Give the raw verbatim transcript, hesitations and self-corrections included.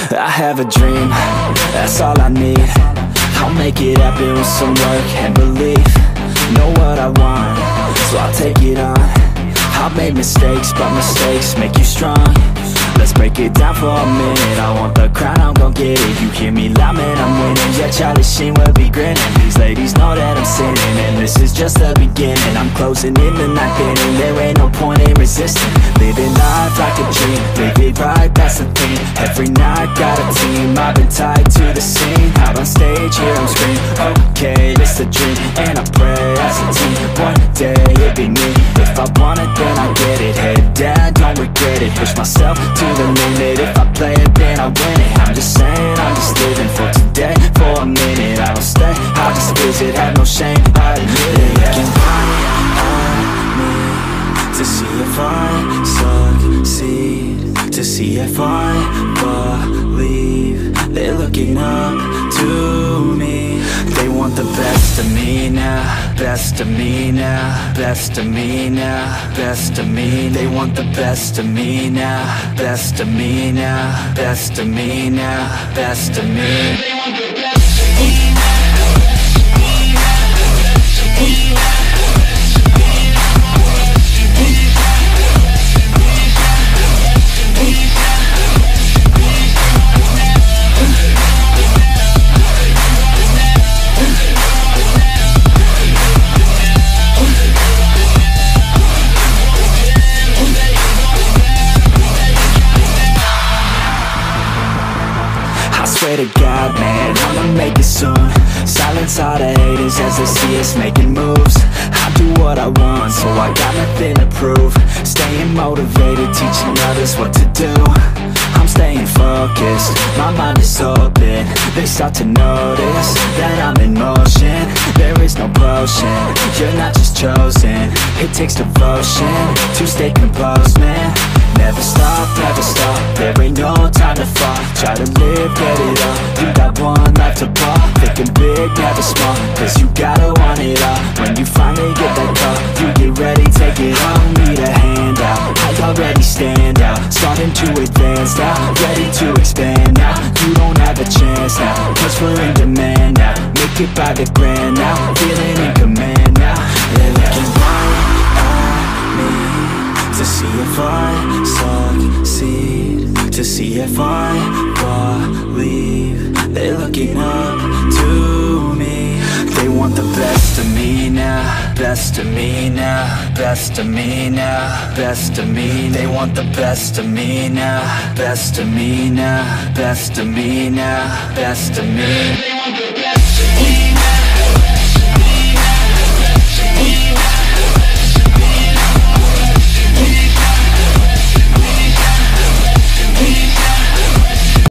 I have a dream, that's all I need. I'll make it happen with some work and belief. Know what I want, so I'll take it on. I've made mistakes, but mistakes make you strong. Let's break it down for a minute. I want the crown, I'm gon' get it. You hear me loud, man, I'm winning. Yeah, Charlie Sheen will be grinning. These ladies know that I'm sinning, and this is just the beginning. I'm closing in the ninth inning. There ain't no point in resisting. Living life like a dream, live it right, that's the thing. Every night, got a team, I've been tied to the scene. Out on stage, here I'm screaming, okay, this a dream. And I pray as a team, one day it'll be me. If I want it, then I get it. Head down, don't regret it. Push myself to the limit. If I play it, then I win it. I'm just saying, I'm just living for today. For a minute, I don't stay, I just visit. Have no shame, I admit it. They can count on me to see if I succeed, to see if I believe. They're looking up to me. They want the best of me now, best of me now, best of me now, best of me. They want the best of me now, best of me now, best of me now, best of me. They want the best of me now. Swear to God, man, I'ma make it soon. Silence all the haters as they see us making moves. I do what I want, so I got nothing to prove. Staying motivated, teaching others what to do. I'm staying focused, my mind is open. They start to notice that I'm in motion. There is no potion, you're not just chosen. It takes devotion to stay composed, man. Never stop, never stop, there ain't no time to fall. Try to live, get it up, you got one life to ball. Thinking big, never small, cause you gotta want it all. When you finally get that call, you get ready, take it on. Need a handout, I already stand out. Starting to advance now, ready to expand now. You don't have a chance now, cause we're in demand now. Make it by the grand now, feeling in command now. They're looking right at me to see if I succeed, to see if I believe. They're looking up to me. They want the best of me now, best of me now, best of me now, best of me. They want the best of me now, best of me now, best of me now, best of me.